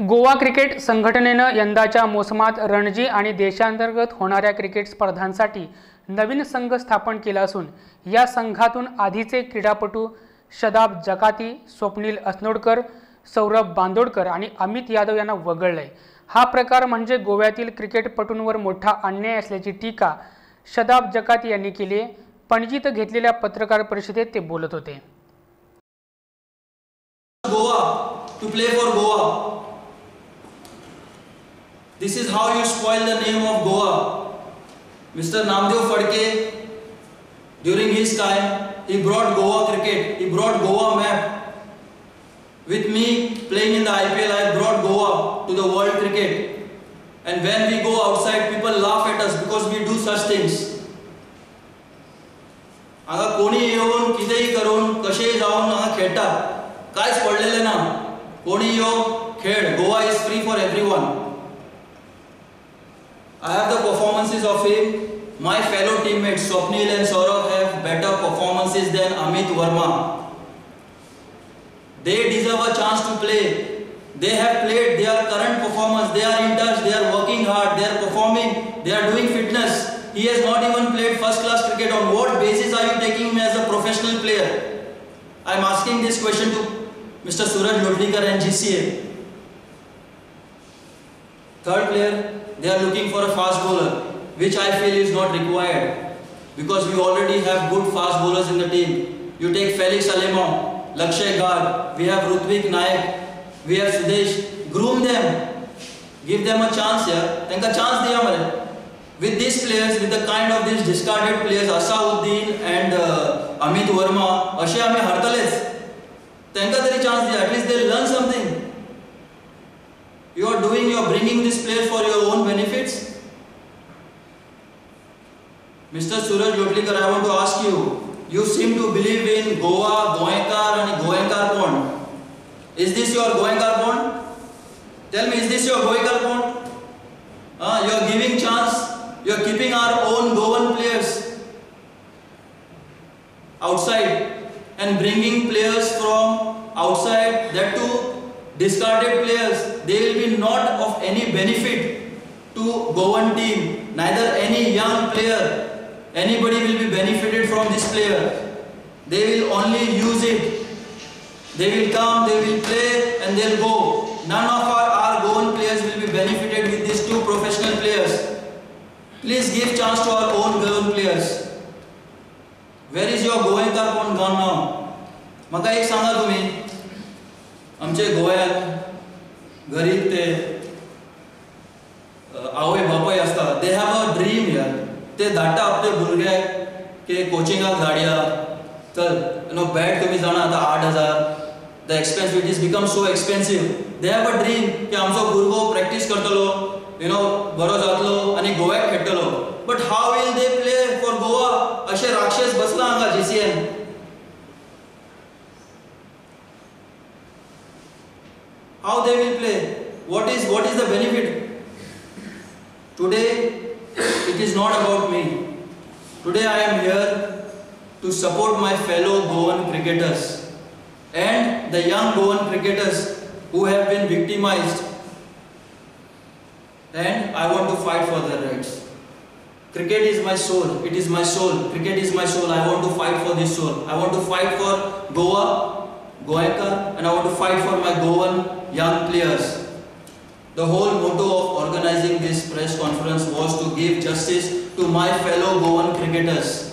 Goa cricket संघटनेनं यंदाच्या मोसमात रणजी आणि देशांतर्गत होणाऱ्या क्रिकेट स्पर्धांसाठी नवीन संघ स्थापन केला असून या संघातून आधीचे क्रीडापटू शदाब जकाती, स्वप्नील असनोडकर, सौरभ बांदोडकर आणि अमित यादव यांना वगळले। हा प्रकार म्हणजे गोव्यातील क्रिकेटपटूंवर मोठा अन्याय असल्याची टीका शदाब जकाती यांनी केली आहे। पणजीत घेतलेल्या पत्रकार परिषदेत ते बोलत होते। Goa to play for Goa. This is how you spoil the name of Goa. Mr. Namdev Phadke, during his time, he brought Goa cricket. He brought Goa map. With me playing in the IPL, I brought Goa to the world cricket. And when we go outside, people laugh at us because we do such things. हांगा कोणी येऊन कितेंय करून कशेय जाऊन हांगा खेळटात, कांयच पडलेलें ना। कोणी यो खेळ, Goa is free for everyone. I have the performances of him. My fellow teammates Swapnil and Saurabh have better performances than Amit Verma. They deserve a chance to play. They have played, they are current performers, they are in touch, they are working hard, they are performing, they are doing fitness. He has not even played first class cricket. On what basis are you taking him as a professional player? I am asking this question to Mr. Suraj Lodlikar and GCA. Third player, they are looking for a fast bowler, which I feel is not required because we already have good fast bowlers in the team. You take Felix Alemão, Lakshay Garg, we have Rutvik Naik, we have Sudesh. Groom them, give them a chance here. Tenka chance diya mare. With these players, with the kind of these discarded players, Asauddin and Amit Verma, ashe ame hartales. Tenka tari chance diya. At least they learn something. You are bringing these players for your own benefits. Mr. Suraj Lodlikar, I want to ask you. You seem to believe in Goa, Goenkar and Goenkar bond. Is this your Goenkar bond? Tell me, is this your Goenkar bond? You are giving chance. You are keeping our own Goan players outside and bringing players from outside, that too discarded players. They will be not of any benefit to Goan team. Neither any young player, anybody will be benefited from this player. They will only use it. They will come, they will play and they will go. None of our Goan players will be benefited with these two professional players. Please give chance to our own Goan players. Where is your Goenkar bond gone now? म्हाका एक सांगा तुम्ही, आमचे गोव्यात गरीब ते आवय बापाय आसता, they have a dream here. ते धाडटा आपले भुरग्याक की कोचिंगाक धाडया, चल बॅट तुम्ही जाणा आतां 8,000. The expense, which has become so expensive. They have a dream की आमचो भुरगो प्रॅक्टिस करतलो, बरो जातलो आणि गोव्याक खेळटलो. But how will they play for Goa? अशे राक्षस बसला हांगा GCN. How they will play? What is the benefit? Today it is not about me. Today I am here to support my fellow Goan cricketers and the young Goan cricketers who have been victimized, and I want to fight for their rights. Cricket is my soul. It is my soul. Cricket is my soul. I want to fight for this soul. I want to fight for Goa, Goenkar, and I want to fight for my Goan young players. The whole motto of organizing this press conference was to give justice to my fellow Goan cricketers.